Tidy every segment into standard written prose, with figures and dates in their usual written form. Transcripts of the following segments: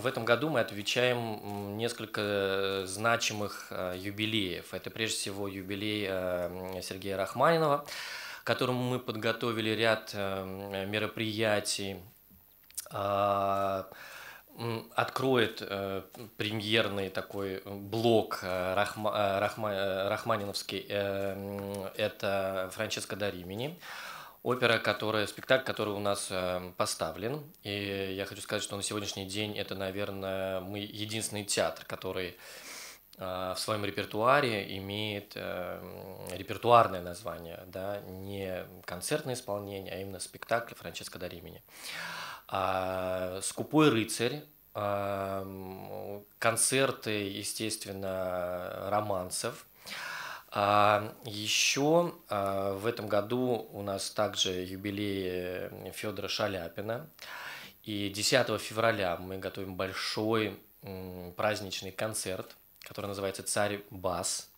В этом году мы отмечаем несколько значимых юбилеев. Это прежде всего юбилей Сергея Рахманинова, к которому мы подготовили ряд мероприятий. Откроет премьерный такой блок рахманиновский, это «Франческо да Римини». Опера, спектакль, который у нас поставлен. И я хочу сказать, что на сегодняшний день это, наверное, мы единственный театр, который в своем репертуаре имеет репертуарное название, да, не концертное исполнение, а именно спектакль «Франческо да Римини». «Скупой рыцарь», концерты, естественно, романсов. Еще в этом году у нас также юбилей Федора Шаляпина. И 10 февраля мы готовим большой праздничный концерт, который называется «Царь Бас».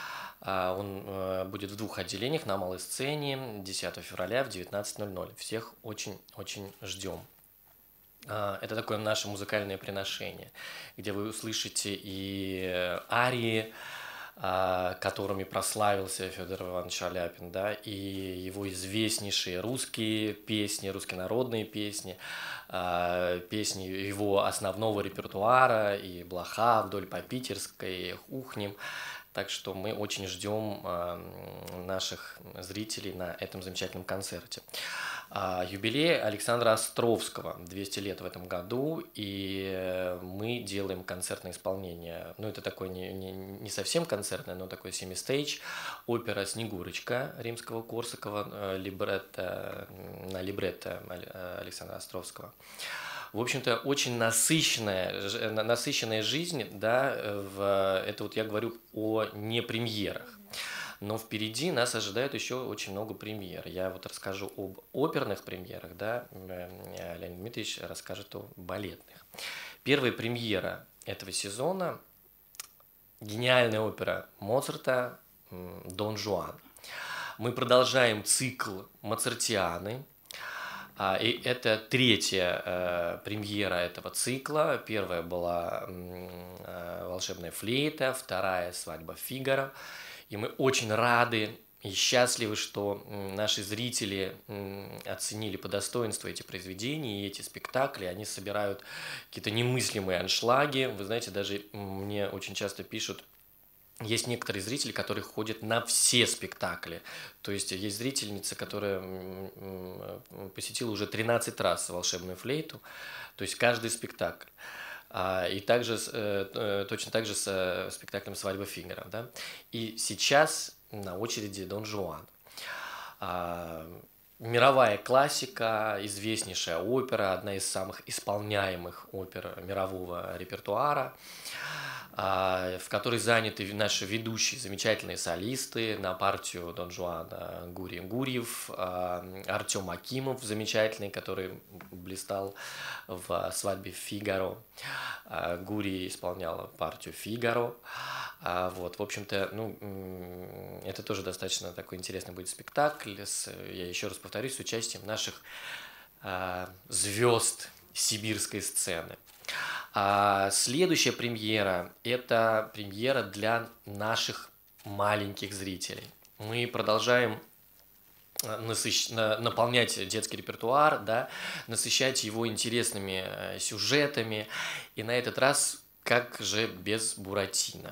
Он будет в 2 отделениях на малой сцене 10 февраля в 19:00. Всех очень-очень ждем. Это такое наше музыкальное приношение, где вы услышите и арии, которыми прославился Федор Иванович Шаляпин, да, и его известнейшие русские песни, русские народные песни, песни его основного репертуара, и «Блоха», «Вдоль по Питерской», «Ухнем». Так что мы очень ждем наших зрителей на этом замечательном концерте. Юбилей Александра Островского, 200 лет в этом году, и мы делаем концертное исполнение. Ну, это такое не совсем концертное, но такой семистейдж. Опера «Снегурочка» Римского-Корсакова, на либретто Александра Островского. В общем-то, очень насыщенная жизнь, да, это вот я говорю о непремьерах. Но впереди нас ожидает еще очень много премьер. Я вот расскажу об оперных премьерах, да, Леонид Дмитриевич расскажет о балетных. Первая премьера этого сезона – гениальная опера Моцарта «Дон Жуан». Мы продолжаем цикл «Моцартианы». И это 3-я премьера этого цикла. Первая была «Волшебная флейта», 2-я «Свадьба Фигаро». И мы очень рады и счастливы, что наши зрители оценили по достоинству эти произведения и эти спектакли. Они собирают какие-то немыслимые аншлаги. Вы знаете, даже мне очень часто пишут, есть некоторые зрители, которые ходят на все спектакли. То есть есть зрительница, которая посетила уже 13 раз «Волшебную флейту», то есть каждый спектакль. И также, точно так же с спектаклем «Свадьба Фигаро». Да? И сейчас на очереди «Дон Жуан». Мировая классика, известнейшая опера, одна из самых исполняемых опер мирового репертуара, в которой заняты наши ведущие замечательные солисты. На партию Дон Жуана Гурий Гурьев, Артем Акимов замечательный, который блистал в «Свадьбе Фигаро». Гурий исполнял партию Фигаро. Вот, в общем-то, ну, это тоже достаточно такой интересный будет спектакль, я еще раз повторюсь, с участием наших звезд сибирской сцены. Следующая премьера – это премьера для наших маленьких зрителей. Мы продолжаем наполнять детский репертуар, да, насыщать его интересными сюжетами. И на этот раз как же без Буратино.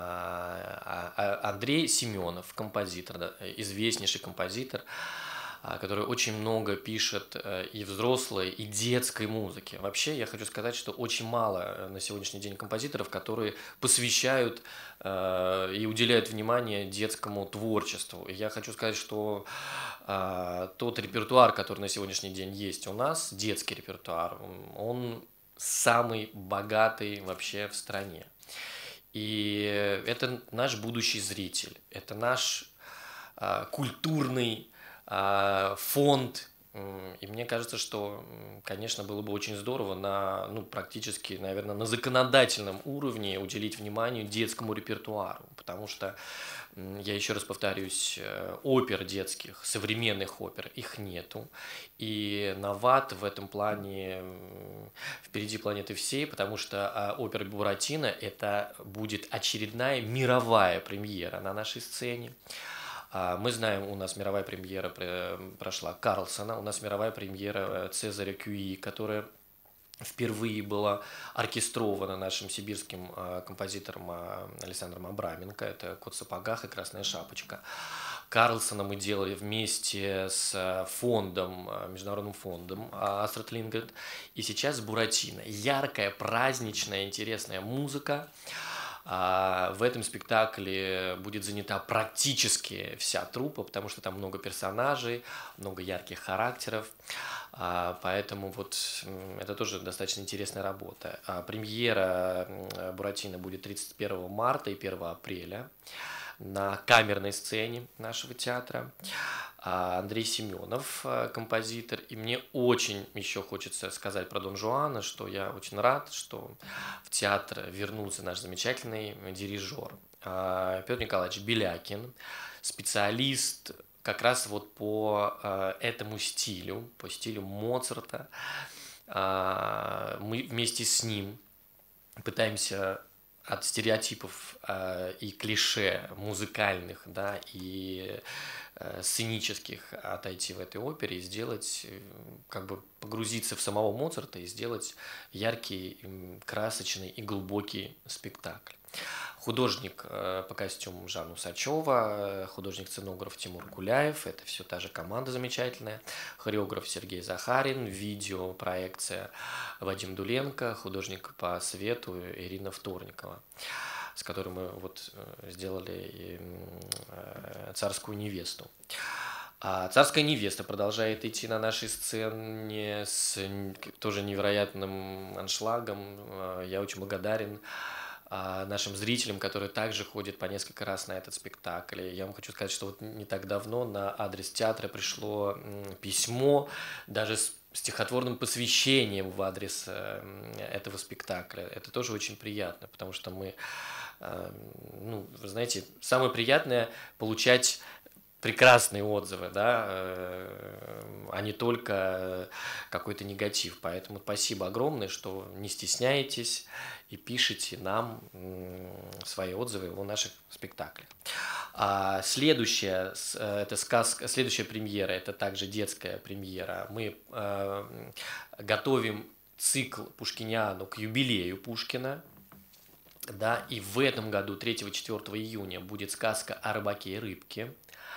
Андрей Семенов, композитор, да, известнейший композитор, который очень много пишет и взрослой, и детской музыки. Вообще, я хочу сказать, что очень мало на сегодняшний день композиторов, которые посвящают и уделяют внимание детскому творчеству. И я хочу сказать, что тот репертуар, который на сегодняшний день есть у нас, детский репертуар, он самый богатый вообще в стране. И это наш будущий зритель, это наш культурный фонд И мне кажется, что, конечно, было бы очень здорово на, ну, практически, наверное, на законодательном уровне уделить внимание детскому репертуару, потому что, я еще раз повторюсь, опер детских, современных опер, их нету. И Нават в этом плане впереди планеты всей, потому что опера Буратино это будет очередная мировая премьера на нашей сцене. Мы знаем, у нас мировая премьера прошла Карлсона, у нас мировая премьера Цезаря Кюи, которая впервые была оркестрована нашим сибирским композитором Александром Абраменко. Это «Кот в сапогах» и «Красная шапочка». Карлсона мы делали вместе с фондом, международным фондом Астрид Лингрен. И сейчас Буратино. Яркая, праздничная, интересная музыка. В этом спектакле будет занята практически вся труппа, потому что там много персонажей, много ярких характеров. Поэтому вот это тоже достаточно интересная работа. Премьера Буратино будет 31 марта и 1 апреля на камерной сцене нашего театра. Андрей Семенов, композитор. И мне очень еще хочется сказать про Дон Жуана, что я очень рад, что в театр вернулся наш замечательный дирижер Петр Николаевич Белякин, специалист как раз вот по этому стилю, по стилю Моцарта. Мы вместе с ним пытаемся от стереотипов и клише музыкальных, да, и сценических отойти в этой опере и сделать, как бы погрузиться в самого Моцарта и сделать яркий, красочный и глубокий спектакль. Художник по костюмам Жанна Усачева, художник-сценограф Тимур Гуляев, это все та же команда замечательная, хореограф Сергей Захарин, видеопроекция Вадим Дуленко, художник по свету Ирина Вторникова, с которой мы вот сделали «Царскую невесту». «Царская невеста» продолжает идти на нашей сцене с тоже невероятным аншлагом. Я очень благодарен нашим зрителям, которые также ходят по несколько раз на этот спектакль. Я вам хочу сказать, что вот не так давно на адрес театра пришло письмо, даже с стихотворным посвящением в адрес этого спектакля. Это тоже очень приятно, потому что мы, ну, вы знаете, самое приятное получать прекрасные отзывы, да, а не только какой-то негатив. Поэтому спасибо огромное, что не стесняетесь и пишите нам свои отзывы о наших спектаклях. Следующая, это сказка, следующая премьера, это также детская премьера. Мы готовим цикл Пушкиниану к юбилею Пушкина. Да, и в этом году, 3-4 июня, будет сказка о рыбаке и рыбке.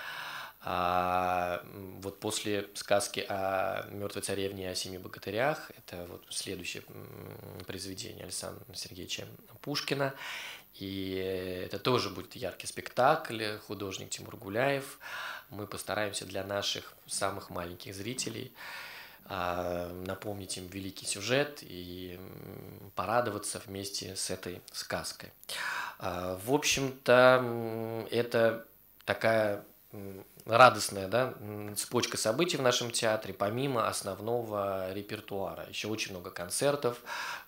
Вот после сказки о мертвой царевне и о 7 богатырях, это вот следующее произведение Александра Сергеевича Пушкина, и это тоже будет яркий спектакль, художник Тимур Гуляев. Мы постараемся для наших самых маленьких зрителей напомнить им великий сюжет и порадоваться вместе с этой сказкой. В общем-то, это такая радостная, да, цепочка событий в нашем театре, помимо основного репертуара. Еще очень много концертов,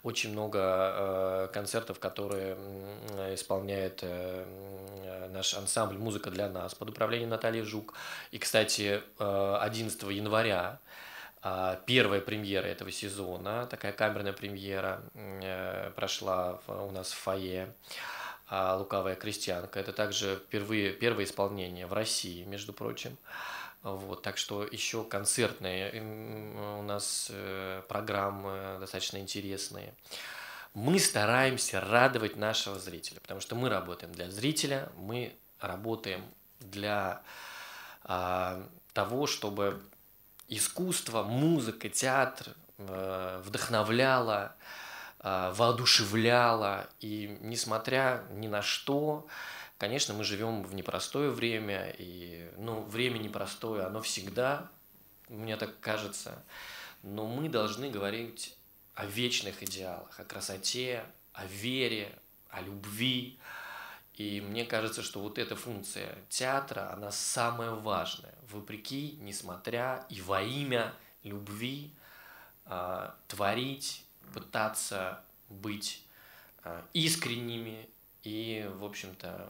которые исполняет наш ансамбль «Музыка для нас» под управлением Натальи Жук. И, кстати, 11 января первая премьера этого сезона, такая камерная премьера, прошла у нас в фойе. «Лукавая крестьянка». Это также первое исполнение в России, между прочим. Вот, так что еще концертные у нас программы достаточно интересные. Мы стараемся радовать нашего зрителя, потому что мы работаем для зрителя, мы работаем для того, чтобы искусство, музыка, театр вдохновляло, воодушевляло, и несмотря ни на что, конечно, мы живем в непростое время, и, ну, время непростое, оно всегда, мне так кажется, но мы должны говорить о вечных идеалах, о красоте, о вере, о любви, и мне кажется, что вот эта функция театра, она самая важная, вопреки, несмотря и во имя любви, творить, пытаться быть искренними и, в общем-то,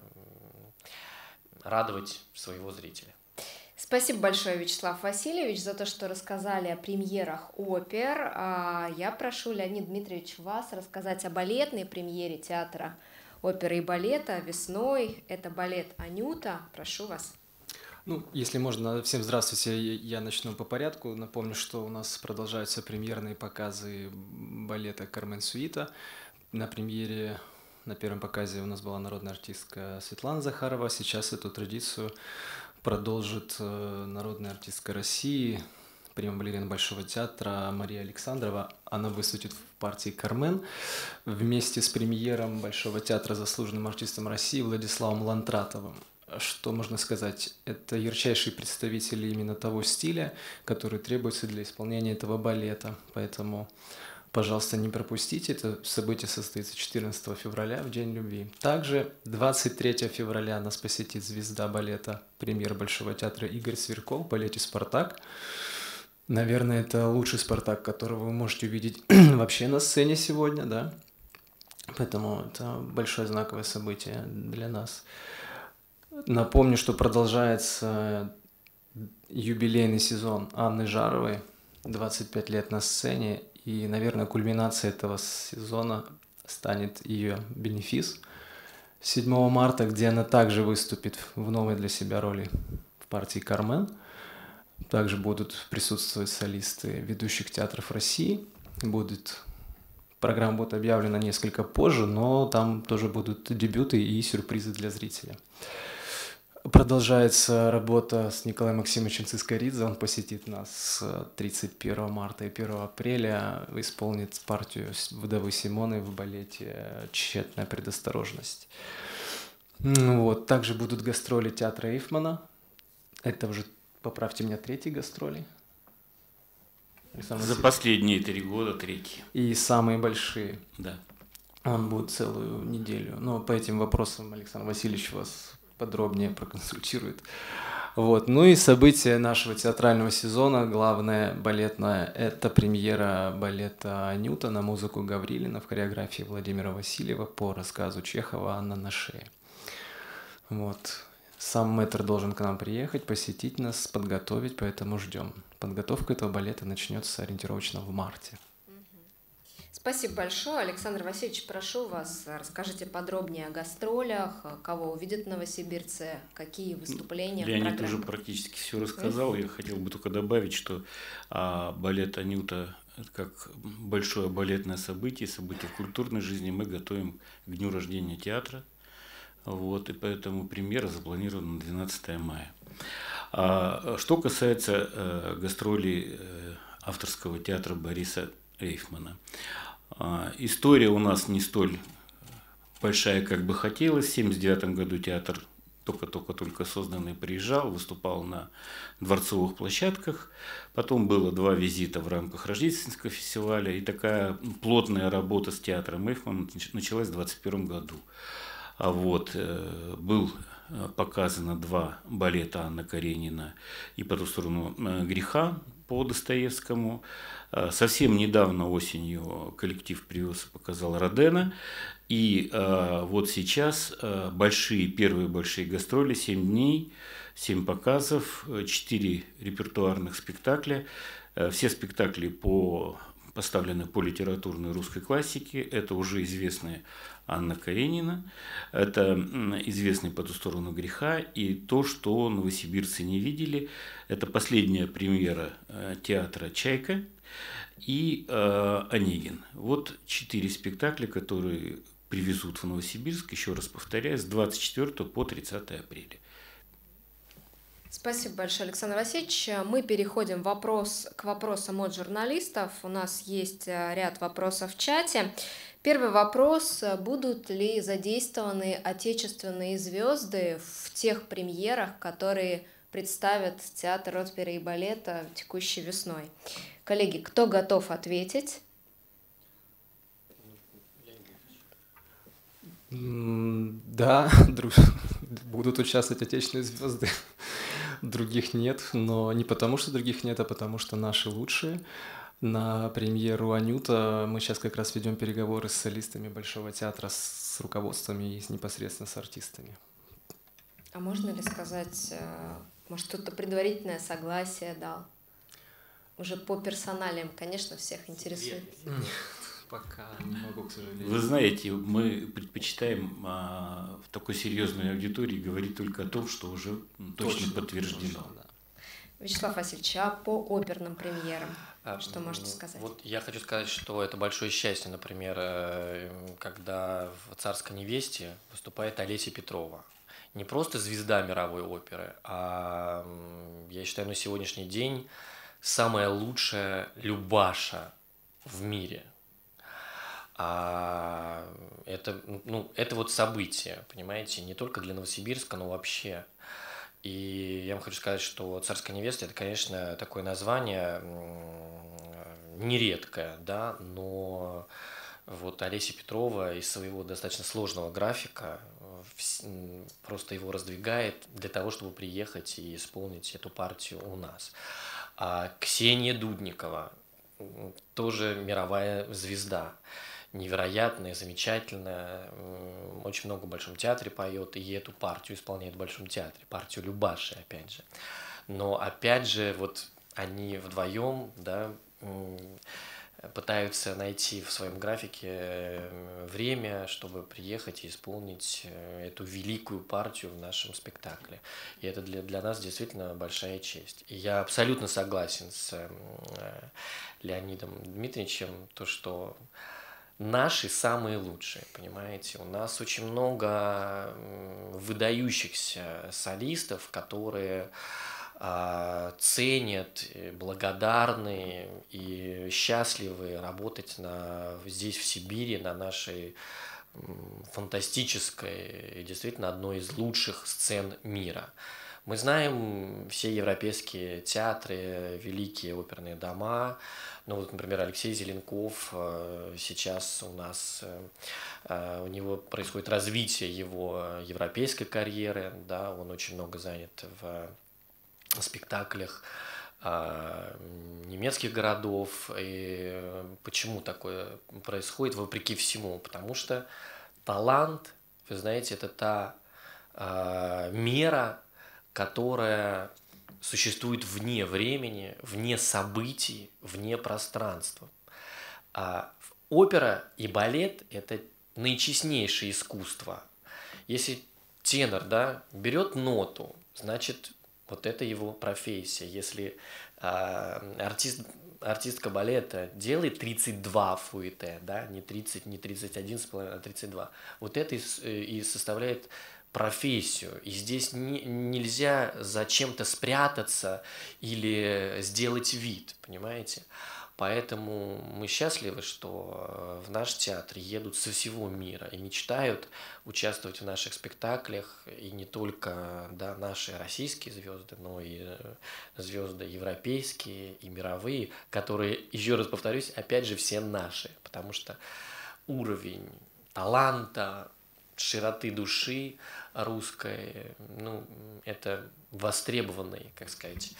радовать своего зрителя. Спасибо большое, Вячеслав Васильевич, за то, что рассказали о премьерах опер. Я прошу, Леонид Дмитриевич, вас рассказать о балетной премьере театра оперы и балета весной. Это балет «Анюта». Прошу вас. Ну, если можно, всем здравствуйте, я начну по порядку. Напомню, что у нас продолжаются премьерные показы балета «Кармен Суита». На премьере, на первом показе у нас была народная артистка Светлана Захарова. Сейчас эту традицию продолжит народная артистка России, прима-балерина Большого театра Мария Александрова. Она выступит в партии «Кармен» вместе с премьером Большого театра заслуженным артистом России Владиславом Лантратовым. Что можно сказать? Это ярчайшие представители именно того стиля, который требуется для исполнения этого балета. Поэтому, пожалуйста, не пропустите. Это событие состоится 14 февраля, в День любви. Также 23 февраля нас посетит звезда балета, премьер Большого театра Игорь Сверков в балете «Спартак». Наверное, это лучший «Спартак», которого вы можете увидеть вообще на сцене сегодня, да? Поэтому это большое знаковое событие для нас. Напомню, что продолжается юбилейный сезон Анны Жаровой, 25 лет на сцене, и, наверное, кульминацией этого сезона станет ее бенефис 7 марта, где она также выступит в новой для себя роли в партии «Кармен». Также будут присутствовать солисты ведущих театров России. Программа будет объявлена несколько позже, но там тоже будут дебюты и сюрпризы для зрителя. Продолжается работа с Николаем Максимовичем Цискоридзе. Он посетит нас 31 марта и 1 апреля. Исполнит партию вдовы Симоны в балете «Тщетная предосторожность». Вот. Также будут гастроли театра Эйфмана. Это уже, поправьте меня, 3-й гастроли. За последние 3 года 3-й. И самые большие. Да. Он будет целую неделю. Но по этим вопросам Александр Васильевич вас подробнее проконсультирует. Вот. Ну и событие нашего театрального сезона, главное балетное, это премьера балета «Анюта» на музыку Гаврилина в хореографии Владимира Васильева по рассказу Чехова «Анна на шее». Вот. Сам мэтр должен к нам приехать, посетить нас, подготовить, поэтому ждем. Подготовка этого балета начнется ориентировочно в марте. Спасибо большое. Александр Васильевич, прошу вас, расскажите подробнее о гастролях, кого увидят новосибирцы, какие выступления в программе. Леонид уже практически все рассказал. Я хотел бы только добавить, что балет «Анюта» – это как большое балетное событие в культурной жизни. Мы готовим к дню рождения театра. Вот, и поэтому премьера запланирована на 12 мая. Что касается гастролей авторского театра Бориса Эйфмана. История у нас не столь большая, как бы хотелось. В 1979 году театр только созданный приезжал, выступал на дворцовых площадках. Потом было 2 визита в рамках Рождественского фестиваля. И такая плотная работа с театром Эйфмана началась в 1921 году. Был показано 2 балета Анна Каренина и «По ту сторону греха» по Достоевскому. Совсем недавно осенью коллектив привез и показал Родена. И вот сейчас первые большие гастроли, 7 дней, 7 показов, 4 репертуарных спектакля. Все спектакли поставлены по литературной русской классике. Это уже известная Анна Каренина, это известный «По ту сторону греха», и то, что новосибирцы не видели, это последняя премьера театра «Чайка» и «Онегин». Вот 4 спектакля, которые привезут в Новосибирск, еще раз повторяю, с 24 по 30 апреля. Спасибо большое, Александр Васильевич. Мы переходим к вопросам от журналистов. У нас есть ряд вопросов в чате. Первый вопрос. Будут ли задействованы отечественные звезды в тех премьерах, которые представят театр оперы и балета текущей весной? Коллеги, кто готов ответить? Да, будут участвовать отечественные звезды. Других нет, но не потому, что других нет, а потому, что наши лучшие. На премьеру «Анюта» мы сейчас как раз ведем переговоры с солистами Большого театра, с руководствами и непосредственно с артистами. А можно ли сказать, может, кто-то предварительное согласие дал? Уже по персоналиям, конечно, всех интересует. Пока не могу, к сожалению. Вы знаете, мы предпочитаем в такой серьезной аудитории говорить только о том, что уже точно подтверждено. Точно, да. Вячеслав Васильевич, а по оперным премьерам что можете сказать? Вот я хочу сказать, что это большое счастье, например, когда в «Царской невесте» выступает Олеся Петрова. Не просто звезда мировой оперы, а, я считаю, на сегодняшний день самая лучшая Любаша в мире. Это вот событие, понимаете, не только для Новосибирска, но вообще. И я вам хочу сказать, что «Царская невеста» – это, конечно, такое название нередкое, да, но вот Олеся Петрова из своего достаточно сложного графика просто его раздвигает для того, чтобы приехать и исполнить эту партию у нас. А Ксения Дудникова тоже мировая звезда. Невероятная, замечательная, очень много в Большом театре поет, и эту партию исполняет в Большом театре, партию Любаши, опять же. Но, опять же, вот они вдвоем, да, пытаются найти в своем графике время, чтобы приехать и исполнить эту великую партию в нашем спектакле. И это для нас действительно большая честь. И я абсолютно согласен с Леонидом Дмитриевичем, то, что наши самые лучшие, понимаете? У нас очень много выдающихся солистов, которые ценят, благодарны и счастливы работать здесь, в Сибири, на нашей фантастической и действительно одной из лучших сцен мира. Мы знаем все европейские театры, великие оперные дома. Ну вот, например, Алексей Зеленков сейчас у нас, у него происходит развитие его европейской карьеры, да, он очень много занят в спектаклях немецких городов. И почему такое происходит, вопреки всему? Потому что талант, вы знаете, это та мера, которая существует вне времени, вне событий, вне пространства. Опера и балет – это наичестнейшее искусство. Если тенор, да, берет ноту, значит, вот это его профессия. Если артистка балета делает 32 фуэте, да, не 30, не 31,5, а 32, вот это и составляет профессию. И здесь нельзя за чем-то спрятаться или сделать вид, понимаете? Поэтому мы счастливы, что в наш театр едут со всего мира и мечтают участвовать в наших спектаклях. И не только, да, наши российские звезды, но и звезды европейские и мировые, которые, еще раз повторюсь, опять же, все наши. Потому что уровень таланта, широты души русской, ну, это востребованный, как сказать,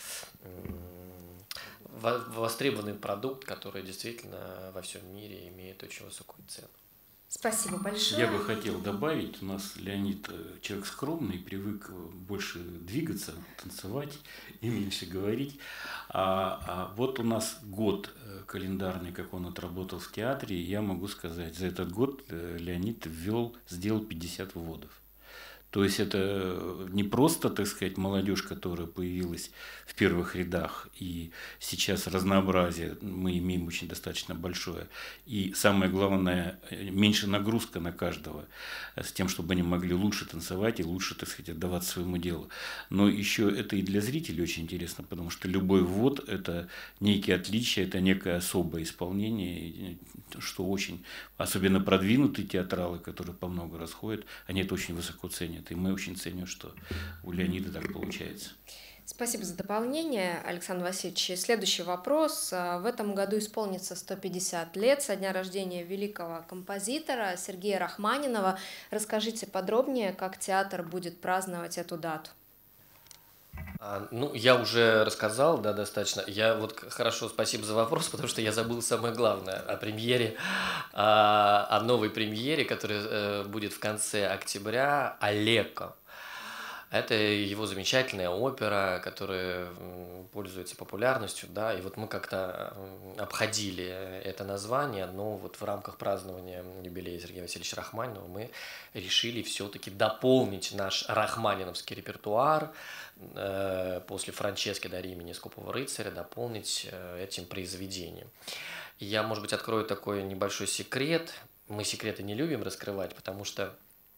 востребованный продукт, который действительно во всем мире имеет очень высокую цену. Спасибо большое. Я бы хотел добавить, у нас Леонид человек скромный, привык больше двигаться, танцевать и меньше говорить. Вот у нас год календарный, как он отработал в театре, и я могу сказать, за этот год Леонид сделал 50 вводов. То есть это не просто, так сказать, молодежь, которая появилась в первых рядах, и сейчас разнообразие мы имеем очень достаточно большое. И самое главное, меньше нагрузка на каждого, с тем, чтобы они могли лучше танцевать и лучше, так сказать, отдаваться своему делу. Но еще это и для зрителей очень интересно, потому что любой ввод – это некие отличия, это некое особое исполнение, что очень, особенно продвинутые театралы, которые по много раз ходят, они это очень высоко ценят. И мы очень ценим, что у Леонида так получается. Спасибо за дополнение, Александр Васильевич. Следующий вопрос. В этом году исполнится 150 лет со дня рождения великого композитора Сергея Рахманинова. Расскажите подробнее, как театр будет праздновать эту дату. Ну, я уже рассказал, да, достаточно. Я вот хорошо, спасибо за вопрос, потому что я забыл самое главное о премьере, о новой премьере, которая будет в конце октября, «Алеко». Это его замечательная опера, которая пользуется популярностью, да, и вот мы как-то обходили это название, но вот в рамках празднования юбилея Сергея Васильевича Рахманинова мы решили все-таки дополнить наш рахманиновский репертуар после Франчески да Римини «Скупого рыцаря», дополнить этим произведением. И я, может быть, открою такой небольшой секрет. Мы секреты не любим раскрывать, потому что...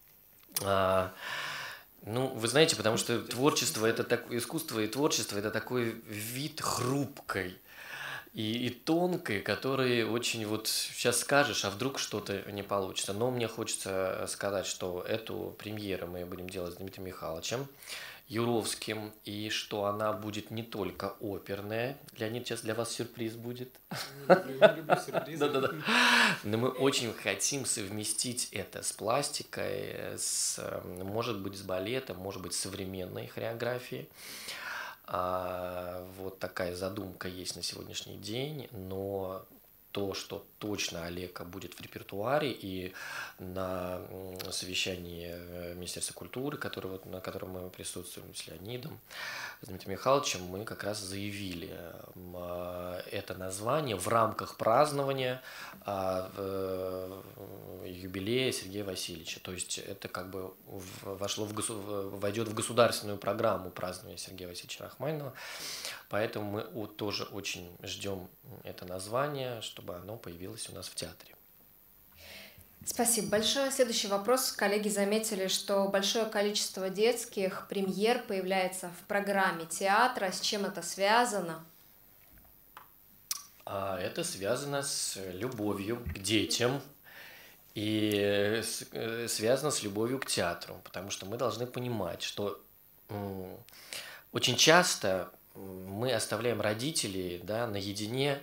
Ну, вы знаете, потому что творчество это искусство и творчество это такой вид хрупкой и тонкой, который очень вот сейчас скажешь, а вдруг что-то не получится. Но мне хочется сказать, что эту премьеру мы будем делать с Дмитрием Михайловичем Юровским, и что она будет не только оперная. Леонид, сейчас для вас сюрприз будет. Люблю сюрпризы. Да-да-да. Но мы очень хотим совместить это с пластикой, может быть, с балетом, может быть, с современной хореографией. Вот такая задумка есть на сегодняшний день, но то, что точно Алеко будет в репертуаре, и на совещании Министерства культуры, на котором мы присутствуем с Леонидом, с Дмитрием Михайловичем, мы как раз заявили это название в рамках празднования юбилея Сергея Васильевича. То есть это как бы войдет в государственную программу празднования Сергея Васильевича Рахманинова. Поэтому мы тоже очень ждем это название, чтобы оно появилось у нас в театре. Спасибо большое. Следующий вопрос. Коллеги заметили, что большое количество детских премьер появляется в программе театра. С чем это связано? Это связано с любовью к детям и связано с любовью к театру, потому что мы должны понимать, что очень часто мы оставляем родителей, да, наедине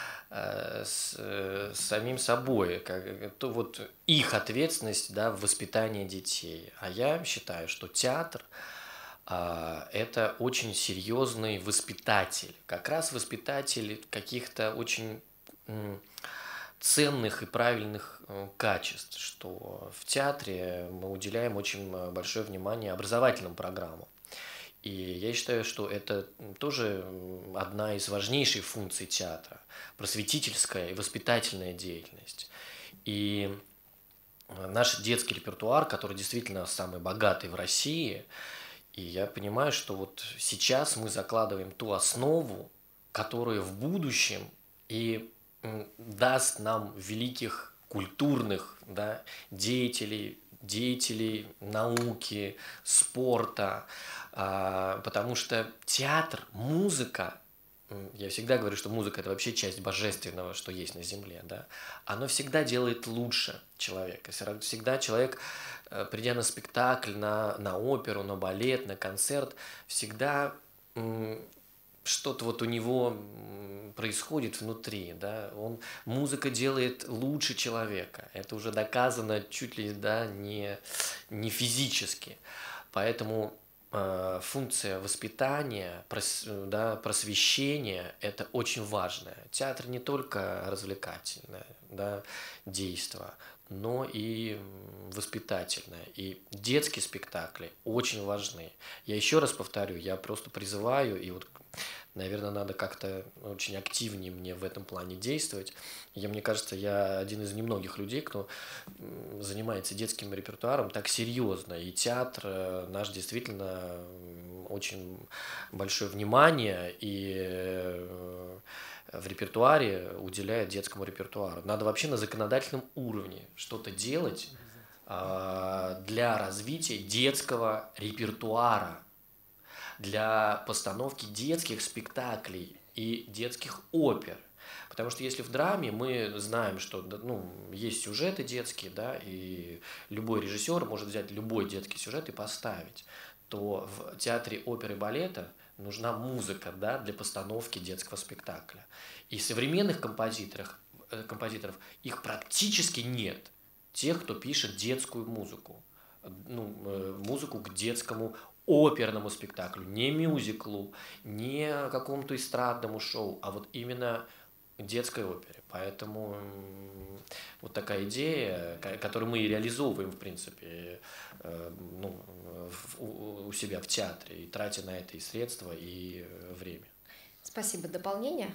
с самим собой, то вот их ответственность, да, в воспитании детей. А я считаю, что театр это очень серьезный воспитатель, как раз воспитатель каких-то очень ценных и правильных качеств, что в театре мы уделяем очень большое внимание образовательным программам. И я считаю, что это тоже одна из важнейших функций театра – просветительская и воспитательная деятельность. И наш детский репертуар, который действительно самый богатый в России, и я понимаю, что вот сейчас мы закладываем ту основу, которая в будущем и даст нам великих культурных, да, деятелей науки, спорта, потому что театр, музыка, я всегда говорю, что музыка – это вообще часть божественного, что есть на земле, да, оно всегда делает лучше человека. Всегда человек, придя на спектакль, на оперу, на балет, на концерт, всегда что-то вот у него происходит внутри, да, музыка делает лучше человека, это уже доказано чуть ли, да, не физически, поэтому функция воспитания, просвещения – это очень важное. Театр не только развлекательное, да, действо, но и воспитательное. И детские спектакли очень важны. Я еще раз повторю, я просто призываю, и вот, наверное, надо как-то очень активнее мне в этом плане действовать. Мне кажется, я один из немногих людей, кто занимается детским репертуаром так серьезно. И театр наш действительно очень большое внимание и в репертуаре уделяет детскому репертуару. Надо вообще на законодательном уровне что-то делать для развития детского репертуара, для постановки детских спектаклей и детских опер. Потому что если в драме мы знаем, что есть сюжеты детские, да, и любой режиссер может взять любой детский сюжет и поставить, то в театре оперы и балета нужна музыка, да, для постановки детского спектакля. И современных композиторов их практически нет. Тех, кто пишет детскую музыку, музыку к детскому оперному спектаклю, не мюзиклу, не какому-то эстрадному шоу, а вот именно детской опере. Поэтому вот такая идея, которую мы реализовываем, в принципе, ну, у себя в театре, и тратя на это и средства, и время. Спасибо. Дополнение?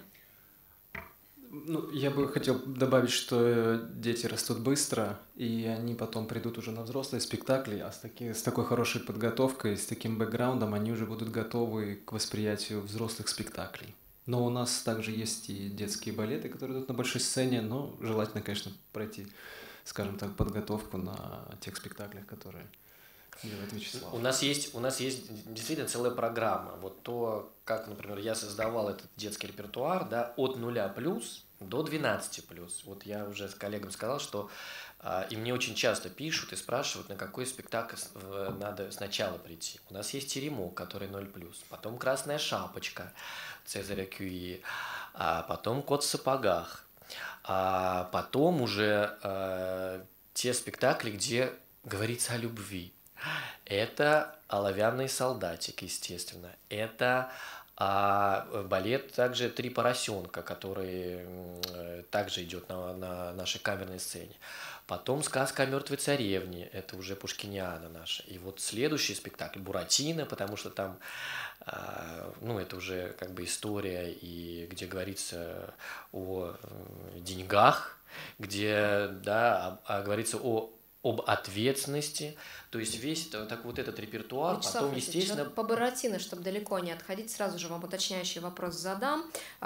Ну, я бы хотел добавить, что дети растут быстро, и они потом придут уже на взрослые спектакли, а с такой хорошей подготовкой, с таким бэкграундом они уже будут готовы к восприятию взрослых спектаклей. Но у нас также есть и детские балеты, которые идут на большой сцене, но желательно, конечно, пройти, скажем так, подготовку на тех спектаклях, которые делает Вячеслав. У нас есть действительно целая программа. Вот то, как, например, я создавал этот детский репертуар, да, от 0+ до 12+. Вот я уже с коллегам сказал, что и мне очень часто пишут и спрашивают, на какой спектакль надо сначала прийти. У нас есть «Теремок», который 0+, потом «Красная шапочка» Цезаря Кюи, а потом «Кот в сапогах», а потом уже те спектакли, где говорится о любви. Это «Оловянный солдатик», естественно. Это балет также «Три поросенка», который также идет на нашей камерной сцене. Потом сказка о мертвой царевне, это уже пушкиниана наша. И вот следующий спектакль «Буратино», потому что там, ну, это уже как бы история, и где говорится о деньгах, где, да, говорится об ответственности, то есть весь так вот этот репертуар, Вячеслав потом, естественно... по Буратино, чтобы далеко не отходить, сразу же вам уточняющий вопрос задам.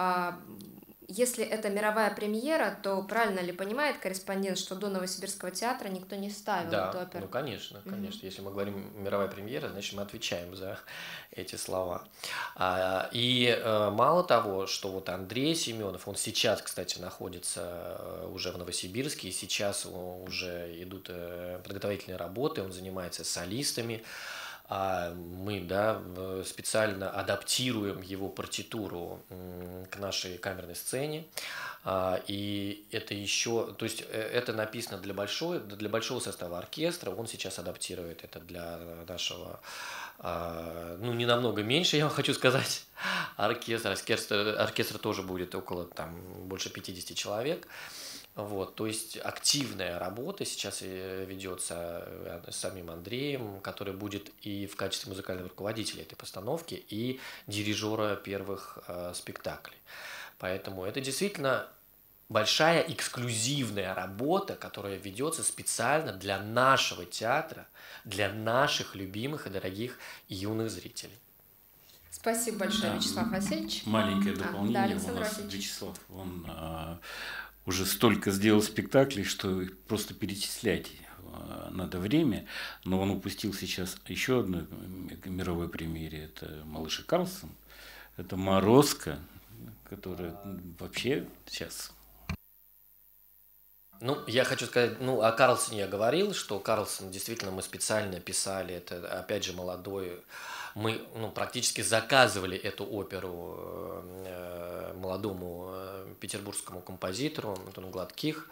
Если это мировая премьера, то правильно ли понимает корреспондент, что до Новосибирского театра никто не ставил эту оперу? Ну конечно, конечно. Если мы говорим мировая премьера, значит мы отвечаем за эти слова. И мало того, что вот Андрей Семенов, он сейчас, кстати, находится уже в Новосибирске, и сейчас уже идут подготовительные работы, он занимается солистами. Мы, да, специально адаптируем его партитуру к нашей камерной сцене, и это еще, то есть это написано для большого состава оркестра, он сейчас адаптирует это для нашего, ну, не намного меньше, я вам хочу сказать, оркестр тоже будет около, там, больше 50 человек. Вот, то есть активная работа сейчас ведется с самим Андреем, который будет и в качестве музыкального руководителя этой постановки, и дирижера первых спектаклей. Поэтому это действительно большая эксклюзивная работа, которая ведется специально для нашего театра, для наших любимых и дорогих юных зрителей. Спасибо большое, Вячеслав Васильевич. Маленькое дополнение. Да, Александр у нас Васильевич. Вячеслав, он уже столько сделал спектаклей, что просто перечислять надо время, но он упустил сейчас еще одной мировой премьере, это «Малыш и Карлсон», это «Морозко», которая вообще сейчас... Ну, я хочу сказать, ну, о Карлсоне я говорил, что Карлсон действительно мы специально писали, это, опять же, молодой, мы, ну, практически заказывали эту оперу молодому петербургскому композитору Антону Гладких.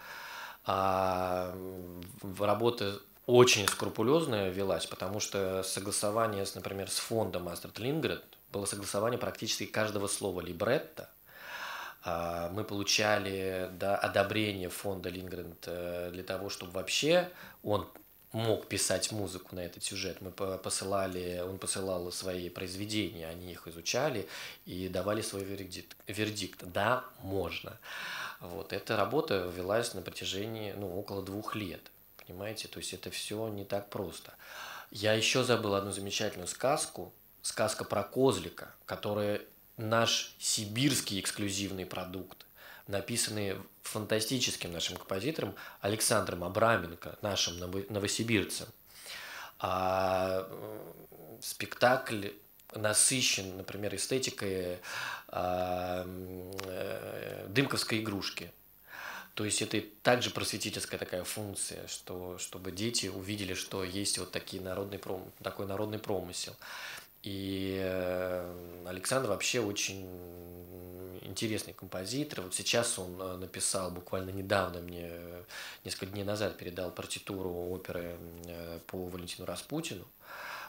Работа очень скрупулезная велась, потому что согласование, например, с фондом Астрид Линдгрен было согласование практически каждого слова либретто. Мы получали, да, одобрение фонда Линдгрен для того, чтобы вообще он мог писать музыку на этот сюжет. Он посылал свои произведения, они их изучали и давали свой вердикт. Да, можно. Вот. Эта работа велась на протяжении, ну, около 2 лет. Понимаете? То есть это все не так просто. Я еще забыл одну замечательную сказку. Сказка про козлика, которая наш сибирский эксклюзивный продукт, написанный фантастическим нашим композитором Александром Абраменко, нашим новосибирцем. Спектакль насыщен, например, эстетикой дымковской игрушки. То есть это также просветительская такая функция, чтобы дети увидели, что есть вот такой народный промысел. И Александр вообще очень интересный композитор. Вот сейчас он написал, буквально недавно мне, несколько дней назад передал партитуру оперы по Валентину Распутину.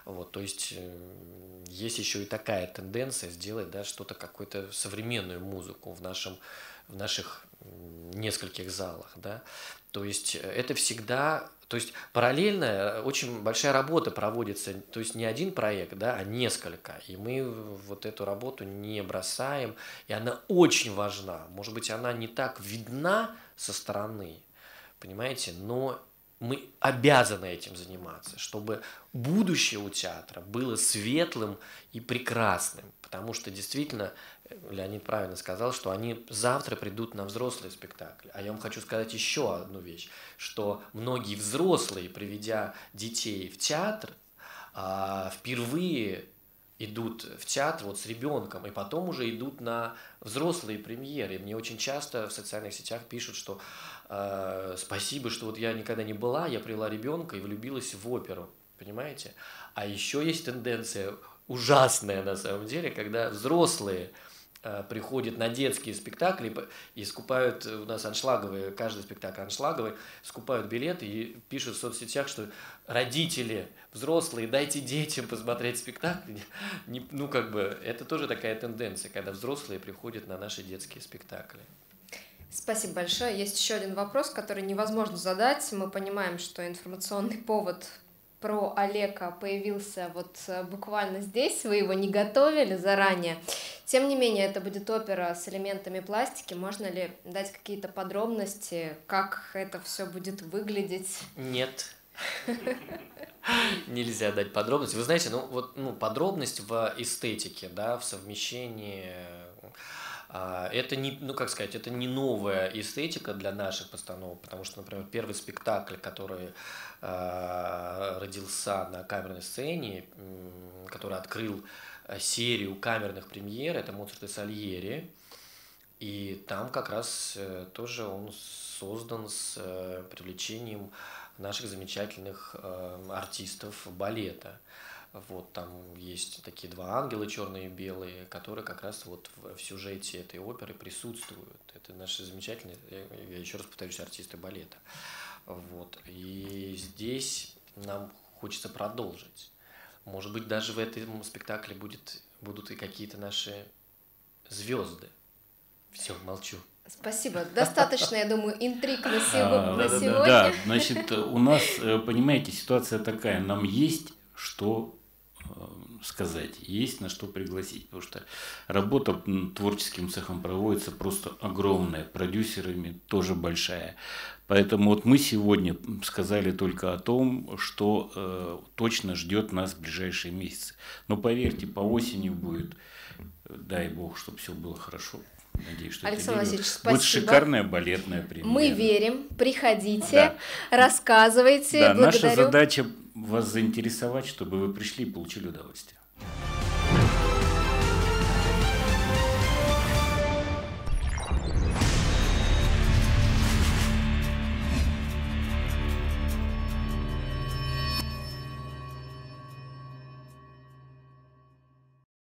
Вот, то есть есть еще и такая тенденция сделать, да, что-то, какую-то современную музыку в наших нескольких залах, да. То есть это всегда, то есть параллельно очень большая работа проводится, то есть не один проект, да, а несколько. И мы вот эту работу не бросаем, и она очень важна. Может быть, она не так видна со стороны, понимаете, но мы обязаны этим заниматься, чтобы будущее у театра было светлым и прекрасным. Потому что действительно, Леонид правильно сказал, что они завтра придут на взрослый спектакль. А я вам хочу сказать еще одну вещь, что многие взрослые, приведя детей в театр, впервые идут в театр вот с ребенком, и потом уже идут на взрослые премьеры. Мне очень часто в социальных сетях пишут, что спасибо, что вот я никогда не была, я привела ребенка и влюбилась в оперу, понимаете? А еще есть тенденция ужасная на самом деле, когда взрослые приходят на детские спектакли и скупают, у нас аншлаговые, каждый спектакль аншлаговый, скупают билеты и пишут в соцсетях, что родители, взрослые, дайте детям посмотреть спектакль. Ну, как бы, это тоже такая тенденция, когда взрослые приходят на наши детские спектакли. Спасибо большое. Есть еще один вопрос, который невозможно задать. Мы понимаем, что информационный повод про Олега появился вот буквально здесь, вы его не готовили заранее. Тем не менее, это будет опера с элементами пластики. Можно ли дать какие-то подробности, как это все будет выглядеть? Нет. Нельзя дать подробности. Вы знаете, подробность в эстетике, да, в совмещении. Это не, это не новая эстетика для наших постановок, потому что, например, первый спектакль, который родился на камерной сцене, который открыл серию камерных премьер, это «Моцарт и Сальери», и там как раз тоже он создан с привлечением наших замечательных артистов балета. Вот там есть такие два ангела, черные и белые, которые как раз вот в сюжете этой оперы присутствуют. Это наши замечательные, я еще раз повторюсь, артисты балета. Вот. И здесь нам хочется продолжить. Может быть, даже в этом спектакле будут и какие-то наши звезды. Все, молчу. Спасибо. Достаточно, я думаю, интриг на сегодня. Да, значит, у нас, понимаете, ситуация такая. Нам есть что сказать, есть на что пригласить, потому что работа творческим цехом проводится просто огромная, продюсерами тоже большая. Поэтому вот мы сегодня сказали только о том, что точно ждет нас в ближайшие месяцы. Но поверьте, по осени будет, дай бог, чтобы все было хорошо. Надеюсь, что Александр Васильевич, спасибо. Будет шикарная балетная премьера. Мы верим, приходите, рассказывайте. Да, наша задача вас заинтересовать, чтобы вы пришли и получили удовольствие.